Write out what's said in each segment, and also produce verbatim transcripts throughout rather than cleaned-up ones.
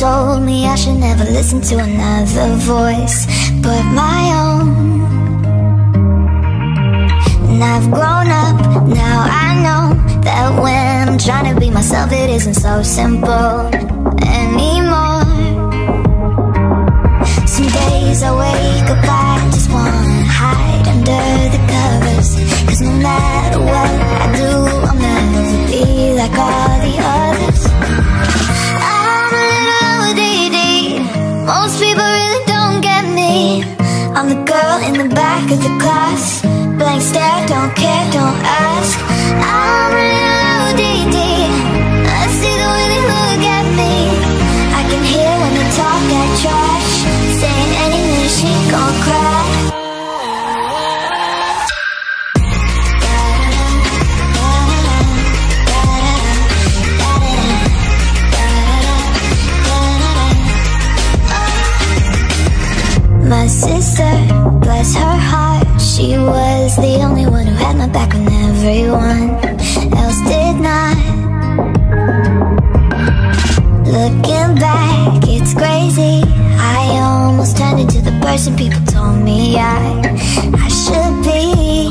told me I should never listen to another voice but my own. And I've grown up, now I know that when I'm trying to be myself, it isn't so simple anymore. Some days I wake up, I just wanna hide under the covers, cause no matter what I do, I'll never be like all the others. I'm a little O D D, most people really don't get me. I'm the girl in the back of the class, blank stare, don't care, don't ask. I'm a little O D D, I see the way they look at me. I can hear when they talk that trash, saying any minute she gon' cry. My sister, bless her heart, she was the only one who had my back when everyone else did not. Looking back, it's crazy, I almost turned into the person people told me I, I should be.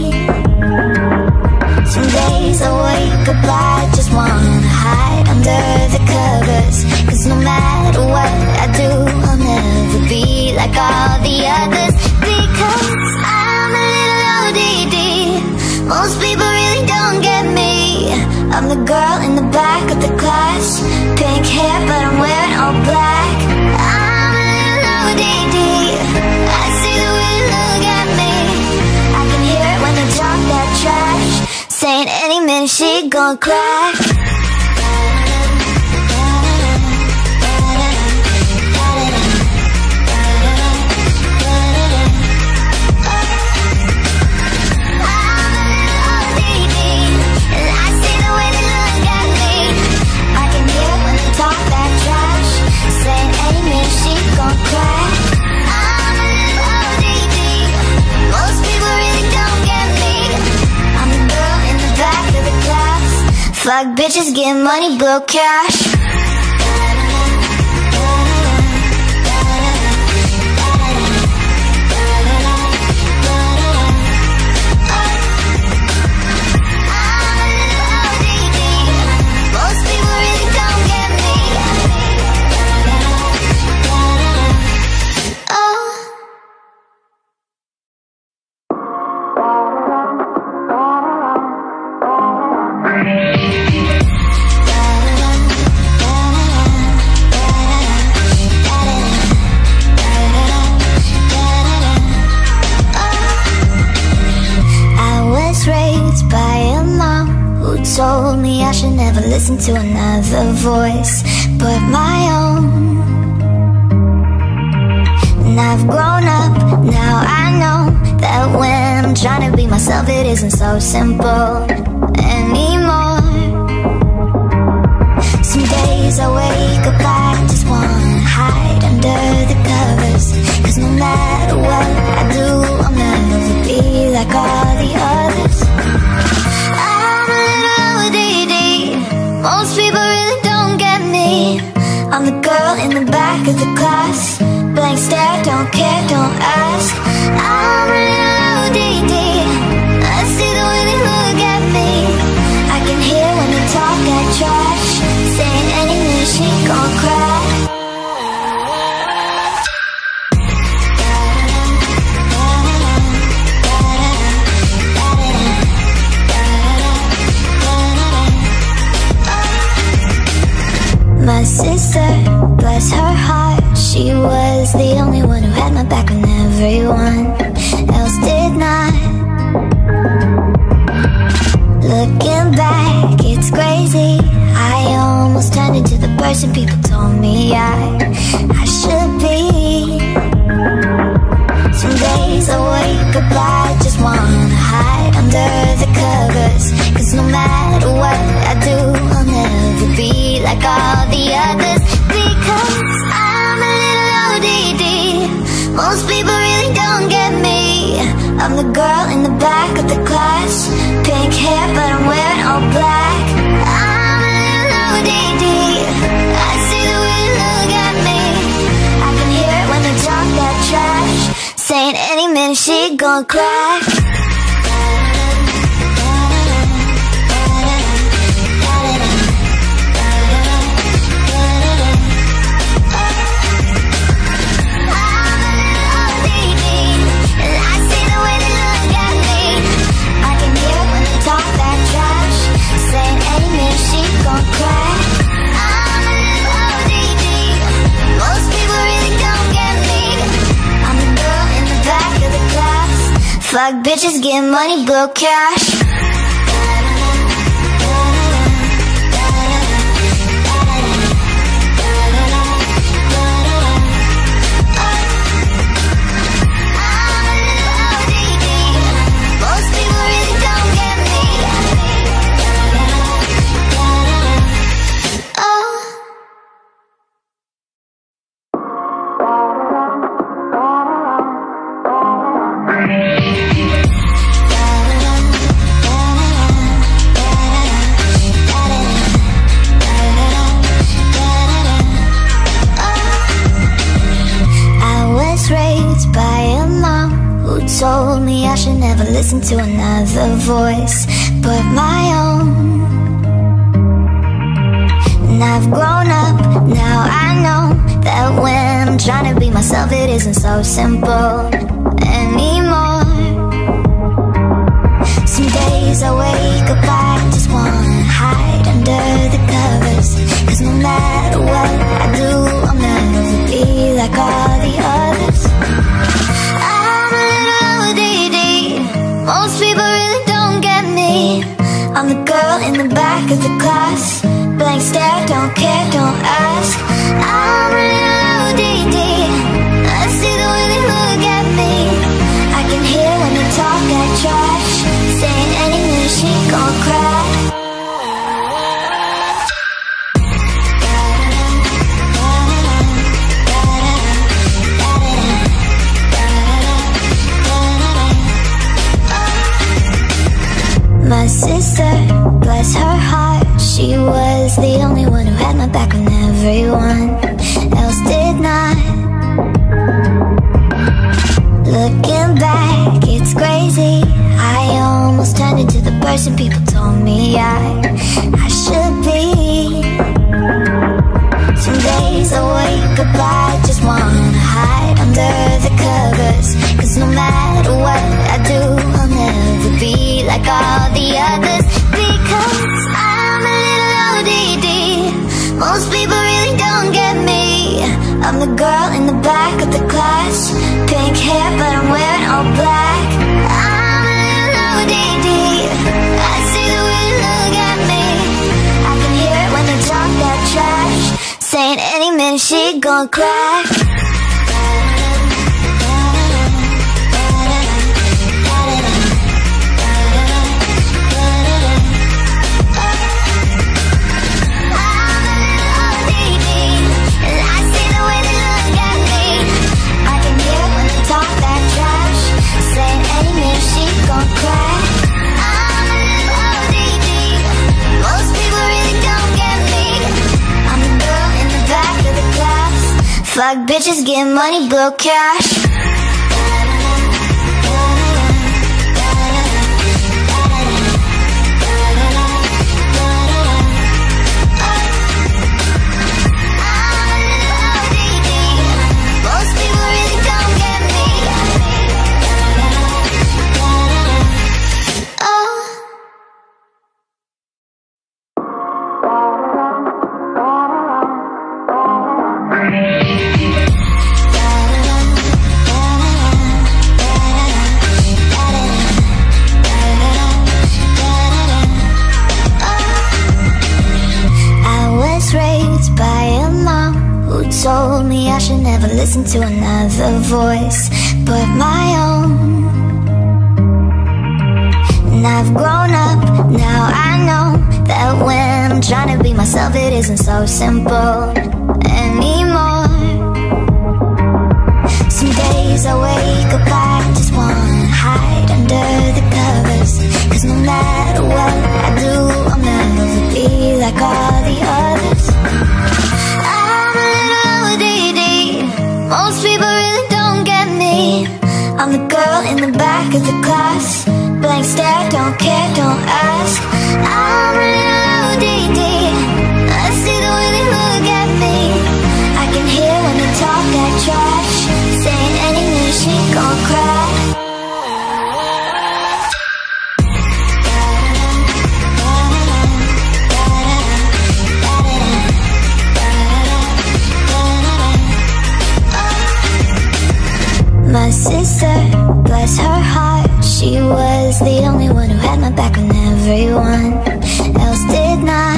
Some days I wake up, I just wanna hide under the covers, cause no matter what I do, I'll never be like all the others. Because I'm a little O D D, most people really don't get me. I'm the girl in the back of the class, pink hair but I'm wearing all black. I'm a little O D D, I see the way they look at me. I can hear it when they talk that trash, saying any minute she gon' crack. Fuck bitches, get money, blow cash. Told me I should never listen to another voice but my own. And I've grown up, now I know that when I'm trying to be myself, it isn't so simple anymore. Some days I wake up, I just wanna hide under the covers, cause no matter what I do, I'll never be like all the others. Most people really don't get me. I'm the girl in the back of the class, blank stare, don't care, don't ask. I'm a little O D D, I see the way they look at me. I can hear when they talk that trash, saying any minute she gon' cry. My sister, bless her heart, she was the only one who had my back when everyone else did not. Looking back, it's crazy, I almost turned into the person people told me I, I should be. Some days I wake up, I just wanna hide under the covers, cause no matter what I do, I'll never be like all the others. Because I'm a little O D D, most people really don't get me. I'm the girl in the back of the class, pink hair but I'm wearing all black. I'm a little O D D, I see the way they look at me. minute she gon' crack. Fuck bitches, get money, blow cash. Told me I should never listen to another voice but my own. And I've grown up, now I know that when I'm trying to be myself, it isn't so simple anymore. Some days I wake up, I just wanna hide under the covers, 'cause no matter what I do, I'll never be like all the others. Most people really don't get me. I'm the girl in the back of the class. Blank stare, don't care, don't ask. I'm a little O D D. I see the way they look at me. I can hear when they talk that trash, saying any minute she gon' crack. My sister, bless her heart, she was the only one who had my back when everyone else did not. Looking back, it's crazy. I almost turned into the person people told me I, I should be. Some days I wake up, I just wanna hide under the covers, 'cause no matter what I do, I'll never be like all the others, because I'm a little O D D. Most people really don't get me. I'm the girl in the back of the class. Pink hair, but I'm wearing all black. I'm a little O D D. I see the way they look at me. I can hear it when they talk that trash, saying any minute she gon' crack. Fuck bitches, get money, blow cash. Told me I should never listen to another voice but my own. And I've grown up, now I know that when I'm trying to be myself, it isn't so simple anymore. Some days I wake up, I just wanna hide under the covers, 'cause no matter what I do, I'll never be like all the others. Most people really don't get me. I'm the girl back of the class. Blank stare, don't care, don't ask. I'm a little O D D. I see the way they look at me. I can hear when they talk that trash, saying any minute she gon' cry. My sister, bless her heart, she was the only one who had my back when everyone else did not.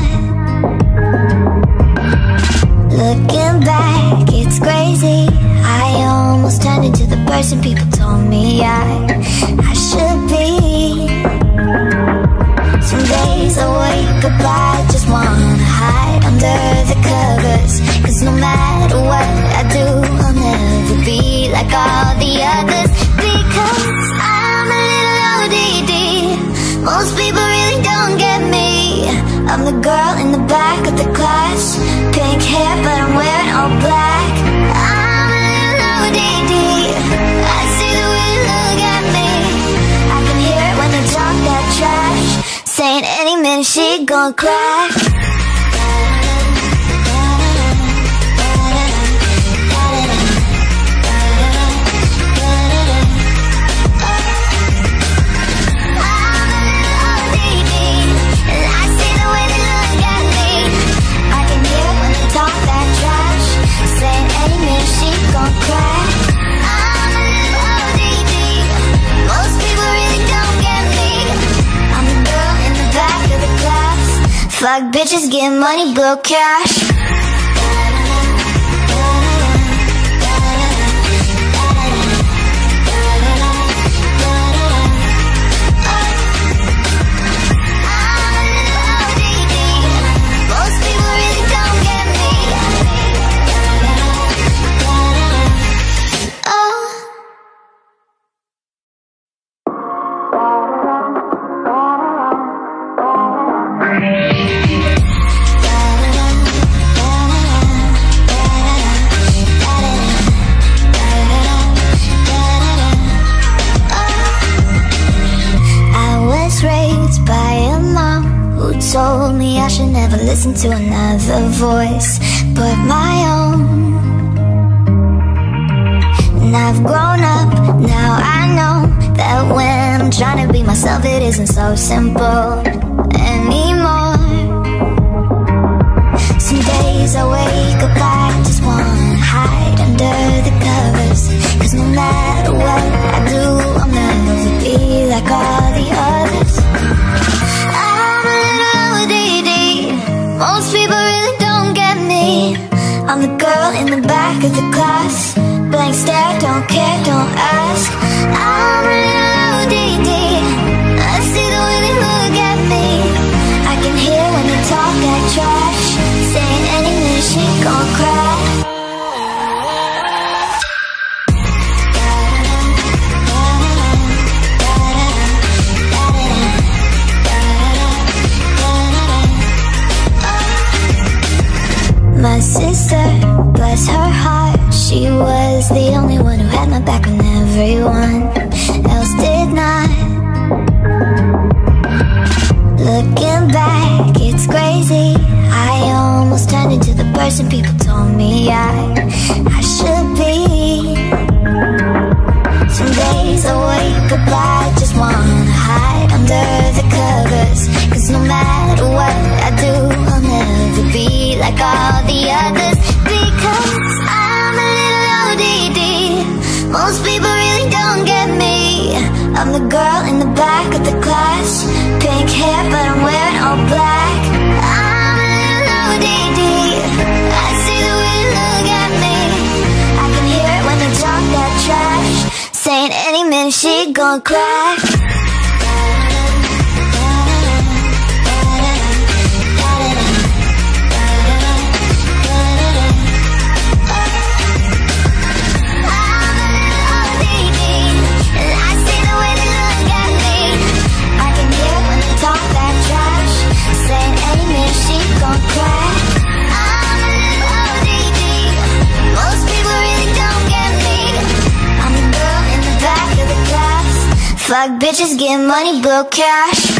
Looking back, it's crazy. I almost turned into the person people told me I, I should be. Some days I wake up, I just wanna hide under the covers, 'cause no matter what I do, I'll never be like all the others. Because I'm a little O D D. Most people really don't get me. I'm the girl in the back of the class. Pink hair, but I'm wearing all black. I'm a little O D D. I see the way they look at me. I can hear it when they talk that trash, saying any minute she gon' crack. Fuck bitches, get money, blow cash. Told me I should never listen to another voice but my own. And I've grown up, now I know that when I'm trying to be myself, it isn't so simple anymore. Some days I wake up, I just wanna hide under the covers, 'cause no matter what I do, I'll never be like all the others. Most people really don't get me. I'm the girl in the back of the class. Blank stare, don't care, don't ask. I'm a little O D D. I see the way they look at me. I can hear when they talk that trash, saying any minute she gon' cry. My sister, bless her heart, she was the only one who had my back when everyone else did not. Looking back, it's crazy. I almost turned into the person people told me I, I should be. Some days I wake up, I just wanna hide under the covers, 'cause no matter what I do, I'll never be like all the others. Because I'm a little O D D. Most people really don't get me. I'm the girl in the back of the class. Pink hair, but I'm wearing all black. I'm a little O D D. I see the way they look at me. I can hear it when they talk that trash, saying any minute she gon' crack. Fuck bitches, get money, blow cash.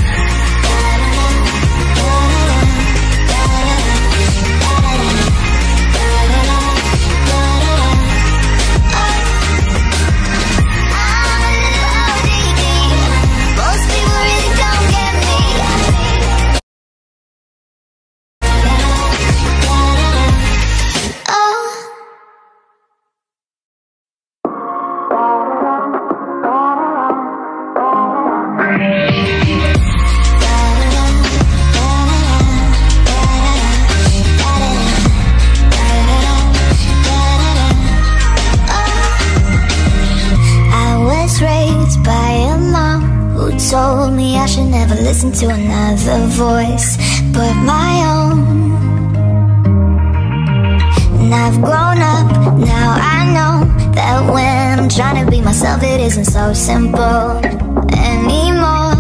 Told me I should never listen to another voice but my own. And I've grown up, now I know that when I'm trying to be myself, it isn't so simple anymore.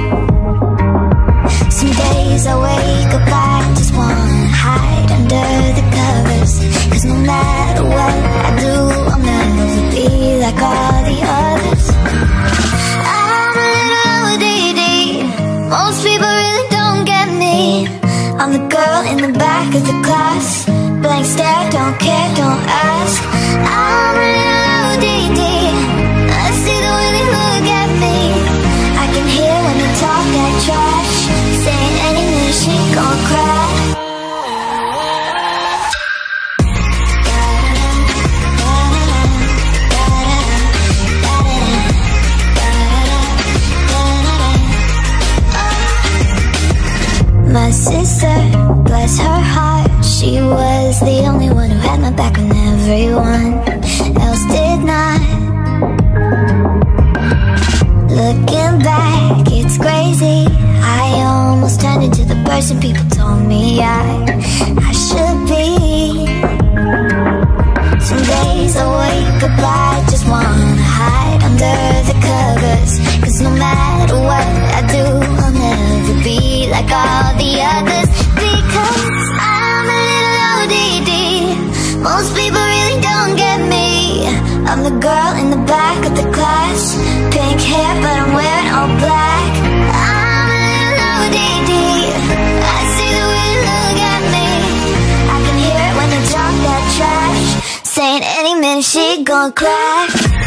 Some days I wake up, I just wanna hide under the covers, cause no matter what I do, I'll never be like all the others. Most people really don't get me. I'm the girl in the back of the class. Blank stare, don't care, don't ask. I'm a little O D D. I see the way they look at me. I can hear when they talk that trash, saying any minute she gon' crack. My sister, bless her heart, she was the only one who had my back when everyone else did not. Looking back, it's crazy, I almost turned into the person people told me I, I should be. Some days I wake up, I just wanna hide under the covers, cause no matter what I do, I'll never be like all the others. Because I'm a little O D D. Most people really don't get me. I'm the girl in the back of the class. Pink hair, but I'm wearing all black. I'm a little O D D. I see the way they look at me. I can hear it when they talk that trash, saying any minute she gon' crash.